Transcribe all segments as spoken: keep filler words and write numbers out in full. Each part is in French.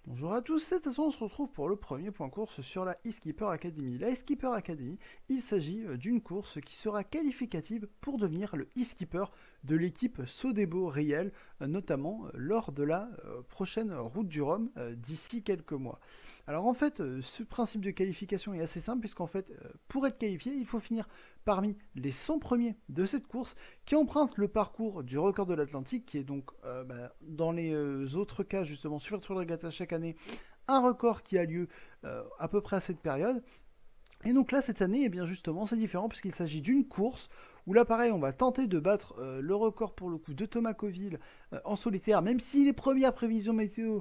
Bonjour à tous, cette façon on se retrouve pour le premier point course sur la eSkipper Academy. La eSkipper Academy, il s'agit d'une course qui sera qualificative pour devenir le eSkipper de l'équipe Sodebo Riel, notamment lors de la prochaine Route du Rhum d'ici quelques mois. Alors en fait, ce principe de qualification est assez simple puisqu'en fait, pour être qualifié, il faut finir parmi les cent premiers de cette course qui emprunte le parcours du record de l'Atlantique, qui est donc euh, bah, dans les euh, autres cas justement sur Virtual Regatta chaque année, un record qui a lieu euh, à peu près à cette période. Et donc là, cette année, eh bien justement, c'est différent puisqu'il s'agit d'une course où là, pareil, on va tenter de battre euh, le record pour le coup de Thomas Coville euh, en solitaire, même si les premières prévisions météo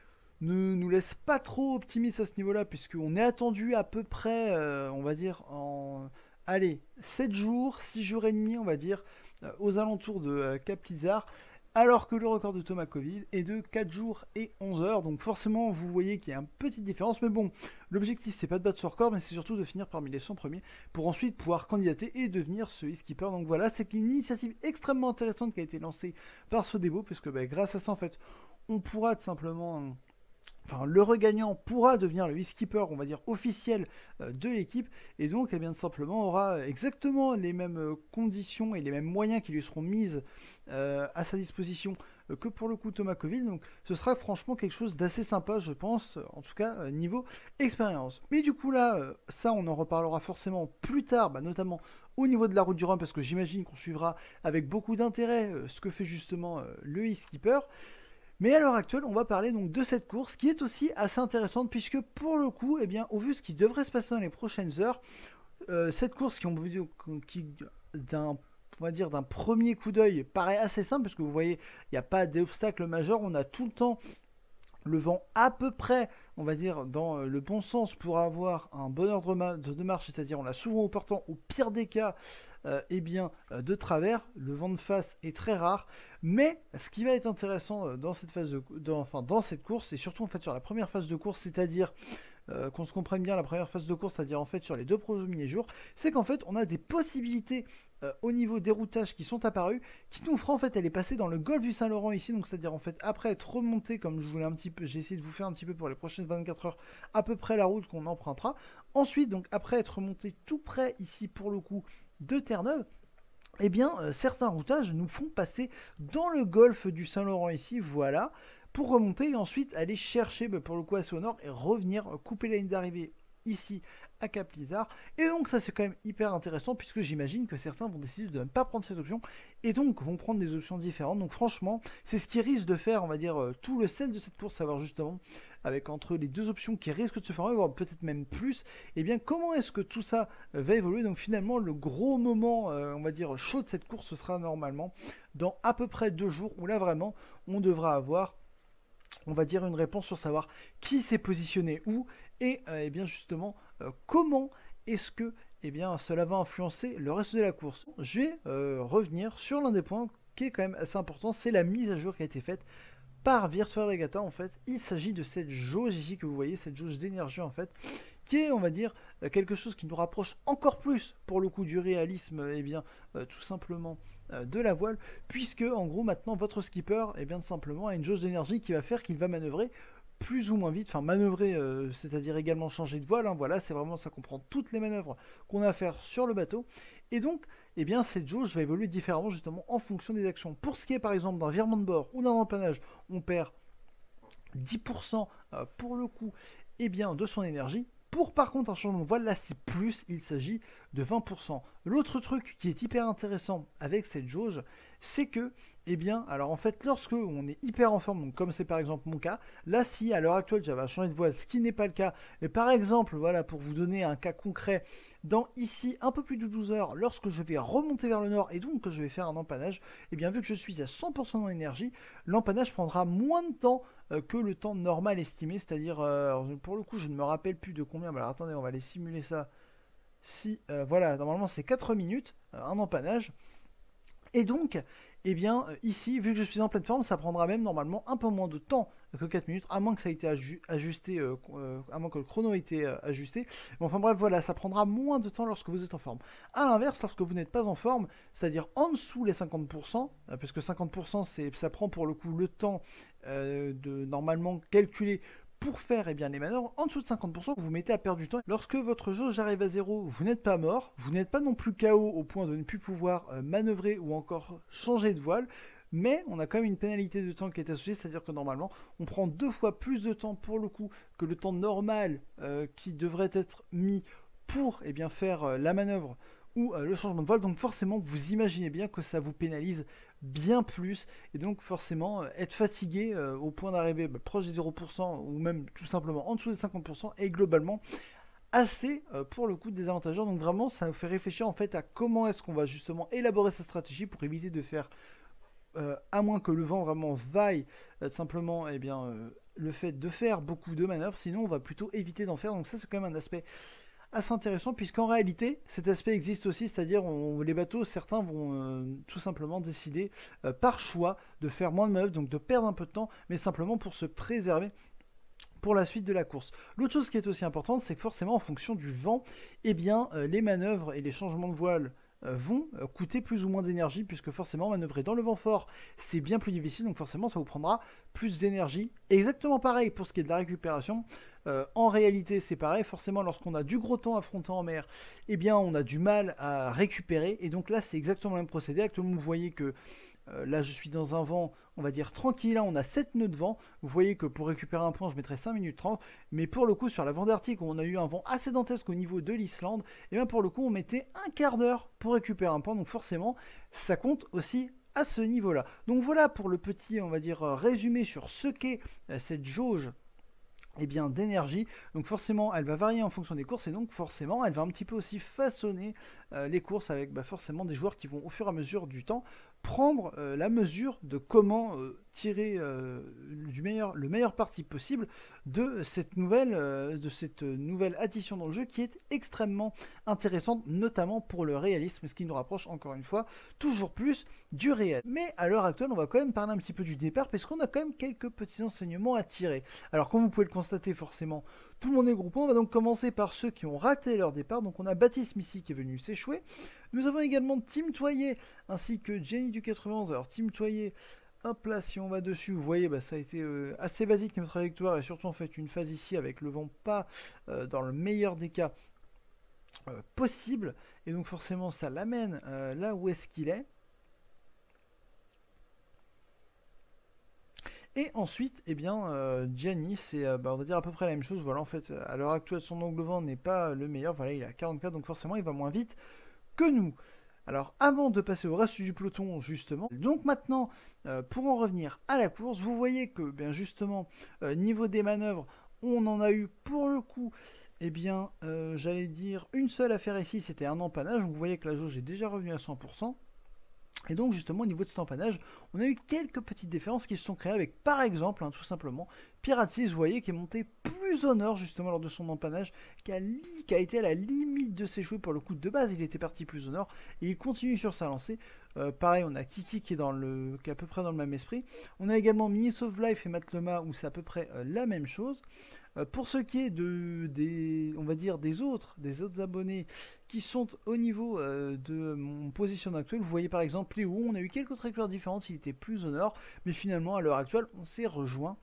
ne nous laissent pas trop optimistes à ce niveau-là, puisqu'on est attendu à peu près, euh, on va dire, en allez, sept jours, six jours et demi, on va dire, euh, aux alentours de euh, Cap Lizard, alors que le record de Thomas Coville est de quatre jours et onze heures. Donc forcément, vous voyez qu'il y a une petite différence. Mais bon, l'objectif, c'est pas de battre ce record, mais c'est surtout de finir parmi les cent premiers pour ensuite pouvoir candidater et devenir ce e-skipper. Donc voilà, c'est une initiative extrêmement intéressante qui a été lancée par Sodebo, puisque bah, grâce à ça, en fait, on pourra tout simplement... Enfin, le regagnant pourra devenir le e-skipper, on va dire, officiel euh, de l'équipe, et donc, eh bien, simplement, aura exactement les mêmes euh, conditions et les mêmes moyens qui lui seront mises euh, à sa disposition euh, que pour le coup Thomas Coville. Donc, ce sera franchement quelque chose d'assez sympa, je pense, en tout cas, euh, niveau expérience. Mais du coup, là, euh, ça, on en reparlera forcément plus tard, bah, notamment au niveau de la route du Rhum, parce que j'imagine qu'on suivra avec beaucoup d'intérêt euh, ce que fait justement euh, le e-skipper. Mais à l'heure actuelle, on va parler donc de cette course qui est aussi assez intéressante puisque pour le coup, eh bien, au vu de ce qui devrait se passer dans les prochaines heures, euh, cette course qui, on, qui d'un on va dire d'un premier coup d'œil paraît assez simple parce que vous voyez, il n'y a pas d'obstacle majeur, on a tout le temps le vent à peu près, on va dire, dans le bon sens pour avoir un bon ordre de marche, c'est-à-dire on a souvent au portant, au pire des cas, euh, eh bien, euh, de travers, le vent de face est très rare, mais ce qui va être intéressant euh, dans cette phase de, dans, enfin, dans cette course, et surtout en fait sur la première phase de course, c'est-à-dire euh, qu'on se comprenne bien la première phase de course, c'est-à-dire en fait sur les deux premiers jours, c'est qu'en fait on a des possibilités euh, au niveau des routages qui sont apparus, qui nous fera en fait elle est passée dans le golfe du Saint-Laurent ici, donc c'est-à-dire en fait après être remontée comme je voulais un petit peu, j'ai essayé de vous faire un petit peu pour les prochaines vingt-quatre heures à peu près la route qu'on empruntera. Ensuite donc après être remonté tout près ici pour le coup de Terre-Neuve, eh bien, euh, certains routages nous font passer dans le golfe du Saint-Laurent ici, voilà, pour remonter et ensuite aller chercher, bah, pour le coup, assez au nord et revenir euh, couper la ligne d'arrivée ici à Cap Lizard. Et donc, ça, c'est quand même hyper intéressant puisque j'imagine que certains vont décider de ne pas prendre cette option et donc vont prendre des options différentes. Donc, franchement, c'est ce qui risque de faire, on va dire, euh, tout le sel de cette course, savoir justement avec entre les deux options qui risquent de se former, voire peut-être même plus, et eh bien comment est-ce que tout ça euh, va évoluer. Donc finalement le gros moment, euh, on va dire chaud de cette course, ce sera normalement dans à peu près deux jours, où là vraiment on devra avoir, on va dire, une réponse sur savoir qui s'est positionné où, et euh, eh bien justement euh, comment est-ce que eh bien, cela va influencer le reste de la course. Je vais euh, revenir sur l'un des points qui est quand même assez important, c'est la mise à jour qui a été faite par Virtual Regatta. En fait, il s'agit de cette jauge ici que vous voyez, cette jauge d'énergie en fait, qui est, on va dire, quelque chose qui nous rapproche encore plus pour le coup du réalisme, et eh bien euh, tout simplement euh, de la voile, puisque en gros maintenant votre skipper, et eh bien simplement a une jauge d'énergie qui va faire qu'il va manœuvrer plus ou moins vite, enfin manœuvrer, euh, c'est-à-dire également changer de voile, hein, voilà, c'est vraiment, ça comprend toutes les manœuvres qu'on a à faire sur le bateau, et donc, eh bien, cette jauge va évoluer différemment justement en fonction des actions. Pour ce qui est par exemple d'un virement de bord ou d'un empannage, on perd dix pour cent euh, pour le coup, eh bien, de son énergie. Pour par contre un changement de voile, là c'est plus, il s'agit de vingt pour cent. L'autre truc qui est hyper intéressant avec cette jauge, c'est que, eh bien, alors en fait, lorsque on est hyper en forme, donc comme c'est par exemple mon cas, là si à l'heure actuelle j'avais changé de voile, ce qui n'est pas le cas, mais par exemple, voilà, pour vous donner un cas concret, dans ici un peu plus de douze heures, lorsque je vais remonter vers le nord et donc que je vais faire un empannage, eh bien vu que je suis à cent pour cent en énergie, l'empannage prendra moins de temps euh, que le temps normal estimé, c'est-à-dire, euh, pour le coup, je ne me rappelle plus de combien, bah, alors attendez, on va aller simuler ça. Si, euh, voilà, normalement c'est quatre minutes, euh, un empannage, et donc, eh bien, euh, ici, vu que je suis en pleine forme, ça prendra même normalement un peu moins de temps que quatre minutes, à moins que ça ait été ajusté, euh, euh, à moins que le chrono ait été euh, ajusté. Bon, enfin bref, voilà, ça prendra moins de temps lorsque vous êtes en forme. A l'inverse, lorsque vous n'êtes pas en forme, c'est-à-dire en dessous les cinquante pour cent, euh, parce que cinquante pour cent, ça prend pour le coup le temps euh, de normalement calculer pour faire eh bien, les manœuvres en dessous de cinquante pour cent, vous mettez à perdre du temps. Lorsque votre jauge arrive à zéro, vous n'êtes pas mort, vous n'êtes pas non plus K O au point de ne plus pouvoir euh, manœuvrer ou encore changer de voile, mais on a quand même une pénalité de temps qui est associée, c'est-à-dire que normalement, on prend deux fois plus de temps pour le coup que le temps normal euh, qui devrait être mis pour eh bien, faire euh, la manœuvre ou euh, le changement de voile. Donc forcément, vous imaginez bien que ça vous pénalise bien plus, et donc forcément euh, être fatigué euh, au point d'arriver bah, proche des zéro pour cent ou même tout simplement en dessous des cinquante pour cent est globalement assez euh, pour le coup désavantageur. Donc vraiment ça nous fait réfléchir en fait à comment est-ce qu'on va justement élaborer sa stratégie pour éviter de faire euh, à moins que le vent vraiment vaille euh, simplement eh bien, euh, le fait de faire beaucoup de manœuvres, sinon on va plutôt éviter d'en faire. Donc ça c'est quand même un aspect assez intéressant, puisqu'en réalité cet aspect existe aussi, c'est-à-dire on, les bateaux, certains vont euh, tout simplement décider euh, par choix de faire moins de manœuvres, donc de perdre un peu de temps, mais simplement pour se préserver pour la suite de la course. L'autre chose qui est aussi importante, c'est que forcément en fonction du vent, eh bien, euh, les manœuvres et les changements de voile euh, vont euh, coûter plus ou moins d'énergie, puisque forcément manœuvrer dans le vent fort c'est bien plus difficile, donc forcément ça vous prendra plus d'énergie. Exactement pareil pour ce qui est de la récupération. Euh, en réalité c'est pareil, forcément lorsqu'on a du gros temps affrontant en mer, eh bien on a du mal à récupérer, et donc là c'est exactement le même procédé. Actuellement vous voyez que euh, là je suis dans un vent on va dire tranquille, là on a sept nœuds de vent, vous voyez que pour récupérer un point je mettrai cinq minutes trente, mais pour le coup sur la Vendée Arctique où on a eu un vent assez dantesque au niveau de l'Islande, et bien pour le coup on mettait un quart d'heure pour récupérer un point, donc forcément ça compte aussi à ce niveau là. Donc voilà pour le petit on va dire résumé sur ce qu'est euh, cette jauge eh bien d'énergie. Donc forcément elle va varier en fonction des courses, et donc forcément elle va un petit peu aussi façonner euh, les courses avec bah, forcément des joueurs qui vont au fur et à mesure du temps prendre euh, la mesure de comment euh, tirer euh, du meilleur, le meilleur parti possible de cette nouvelle euh, de cette nouvelle addition dans le jeu qui est extrêmement intéressante, notamment pour le réalisme, ce qui nous rapproche encore une fois toujours plus du réel. Mais à l'heure actuelle on va quand même parler un petit peu du départ, parce qu'on a quand même quelques petits enseignements à tirer. Alors comme vous pouvez le constater, forcément tout le monde est groupé. On va donc commencer par ceux qui ont raté leur départ. Donc on a Baptiste Missy qui est venu s'échouer. Nous avons également Tim Toyer ainsi que Jenny du quatre-vingt-onze. Alors Tim Toyer, hop là, si on va dessus, vous voyez, bah, ça a été euh, assez basique notre trajectoire, et surtout en fait une phase ici avec le vent pas euh, dans le meilleur des cas euh, possible. Et donc forcément ça l'amène euh, là où est-ce qu'il est. Et ensuite, eh bien, euh, Gianni, c'est, euh, bah, on va dire à peu près la même chose. Voilà, en fait, à l'heure actuelle, son angle vent n'est pas le meilleur. Voilà, il est à quarante-quatre, donc forcément, il va moins vite que nous. Alors, avant de passer au reste du peloton, justement, donc maintenant, euh, pour en revenir à la course, vous voyez que, bien justement, euh, niveau des manœuvres, on en a eu pour le coup, eh bien, euh, j'allais dire, une seule à faire ici, c'était un empannage. Donc, vous voyez que la jauge est déjà revenue à cent pour cent. Et donc justement au niveau de cet empannage, on a eu quelques petites différences qui se sont créées avec par exemple, hein, tout simplement, Pirazzi, vous voyez, qui est monté plus au nord justement lors de son empannage, qui a, qui a été à la limite de s'échouer pour le coup de base, il était parti plus au nord, et il continue sur sa lancée. Euh, pareil, on a Kiki qui est, dans le, qui est à peu près dans le même esprit. On a également Minis of Life et Matlema où c'est à peu près euh, la même chose. Euh, pour ce qui est de, des, on va dire des autres, des autres abonnés qui sont au niveau euh, de mon positionnement actuel, vous voyez par exemple Léo, on a eu quelques trajectoires différentes, il était plus au nord, mais finalement à l'heure actuelle on s'est rejoint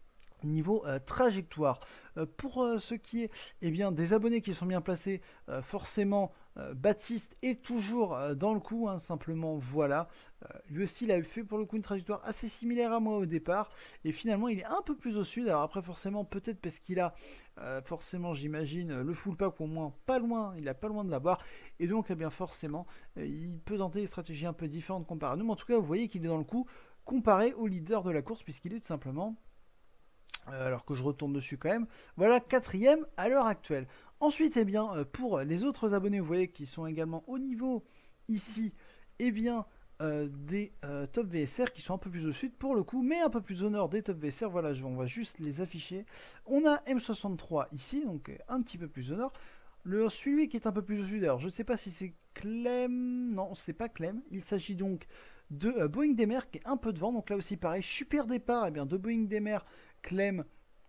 niveau euh, trajectoire. Euh, pour euh, ce qui est eh bien, des abonnés qui sont bien placés, euh, forcément euh, Baptiste est toujours euh, dans le coup, hein, simplement voilà. Euh, lui aussi il a fait pour le coup une trajectoire assez similaire à moi au départ, et finalement il est un peu plus au sud. Alors après forcément peut-être parce qu'il a euh, forcément j'imagine le full pack, au moins pas loin, il a pas loin de l'avoir, et donc eh bien forcément euh, il peut tenter des stratégies un peu différentes comparé à nous, mais en tout cas vous voyez qu'il est dans le coup comparé au leader de la course, puisqu'il est tout simplement Euh, alors que je retourne dessus quand même, voilà, quatrième à l'heure actuelle. Ensuite, eh bien, euh, pour les autres abonnés, vous voyez qui sont également au niveau ici, eh bien, euh, des euh, top V S R qui sont un peu plus au sud pour le coup, mais un peu plus au nord des top V S R. Voilà, je, on va juste les afficher. On a M soixante-trois ici, donc un petit peu plus au nord. Le suivi qui est un peu plus au sud, alors je ne sais pas si c'est Clem, non, c'est pas Clem. Il s'agit donc de euh, Boeing Demer qui est un peu devant, donc là aussi pareil, super départ, eh bien, de Boeing Demer, Clem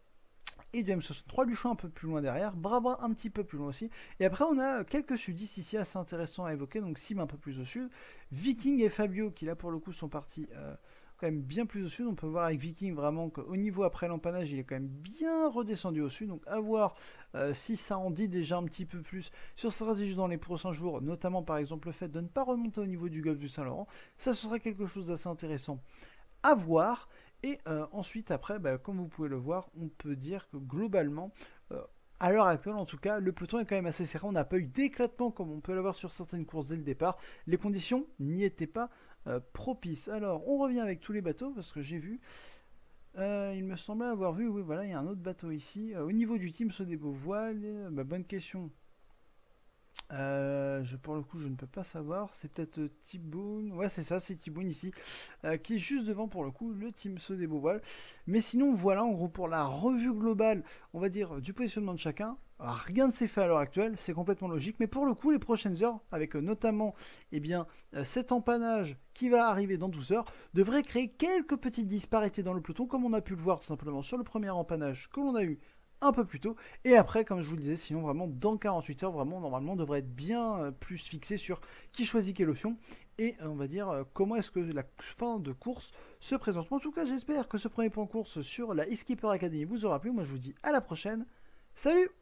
et de M soixante-trois, Luchon un peu plus loin derrière, Brabra un petit peu plus loin aussi, et après on a quelques sudistes ici assez intéressants à évoquer, donc Sim un peu plus au sud, Viking et Fabio qui là pour le coup sont partis euh, quand même bien plus au sud. On peut voir avec Viking vraiment qu'au niveau après l'empannage, il est quand même bien redescendu au sud. Donc à voir euh, si ça en dit déjà un petit peu plus sur sa stratégie dans les prochains jours, notamment par exemple le fait de ne pas remonter au niveau du golfe du Saint-Laurent. Ça, ce serait quelque chose d'assez intéressant à voir. Et euh, ensuite, après, bah, comme vous pouvez le voir, on peut dire que globalement, euh, à l'heure actuelle en tout cas, le peloton est quand même assez serré. On n'a pas eu d'éclatement comme on peut l'avoir sur certaines courses dès le départ. Les conditions n'y étaient pas euh, propices. Alors, on revient avec tous les bateaux parce que j'ai vu. Euh, il me semblait avoir vu, oui, voilà, il y a un autre bateau ici. Euh, au niveau du team Sodebo Voile, euh, bah, bonne question. Euh, je, pour le coup, je ne peux pas savoir. C'est peut-être euh, Thibaut. Ouais, c'est ça, c'est Thibaut ici, euh, qui est juste devant pour le coup le team Sodebo Voile. Mais sinon, voilà, en gros, pour la revue globale, on va dire du positionnement de chacun. Alors, rien ne s'est fait à l'heure actuelle, c'est complètement logique. Mais pour le coup, les prochaines heures, avec euh, notamment eh bien, euh, cet empannage qui va arriver dans douze heures, devrait créer quelques petites disparités dans le peloton, comme on a pu le voir tout simplement sur le premier empannage que l'on a eu un peu plus tôt. Et après, comme je vous le disais, sinon vraiment dans quarante-huit heures, vraiment normalement on devrait être bien euh, plus fixé sur qui choisit quelle option et euh, on va dire euh, comment est-ce que la fin de course se présente. En tout cas, j'espère que ce premier point course sur la eSkipper Academy vous aura plu. Moi, je vous dis à la prochaine. Salut!